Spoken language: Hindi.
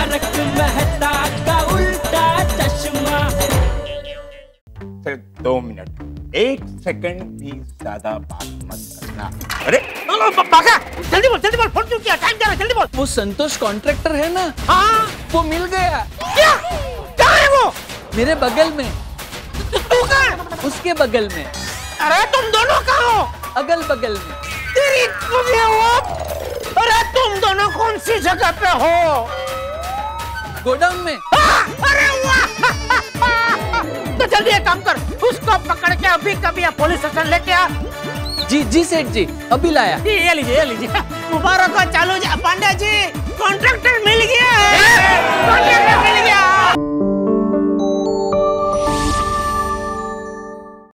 तारक मेहता का उल्टा चश्मा। सिर्फ 2 मिनट, 1 सेकंड भी ज्यादा बात मत करना। अरे बाका, जल्दी बोल, फोन क्यों किया? टाइम जा रहा है, जल्दी बोल। वो संतोष कॉन्ट्रैक्टर है ना, हाँ, वो मिल गया। क्या? कहाँ है वो? मेरे बगल में। तू कहाँ? उसके बगल में। अरे तुम दोनों कहाँ हो? अगल बगल में। तेरी अरे तुम दोनों कौन सी जगह पे हो? गोडाउन में। अरे वाह! तो जल्दी एक काम कर, उसको पकड़ के अभी कभी पुलिस स्टेशन लेके आ। जी सेठ जी, अभी लाया। ये लीजिए। मुबारक हो चालू पांड्या जी, कॉन्ट्रैक्टर मिल गया है। कॉन्ट्रैक्टर मिल गया।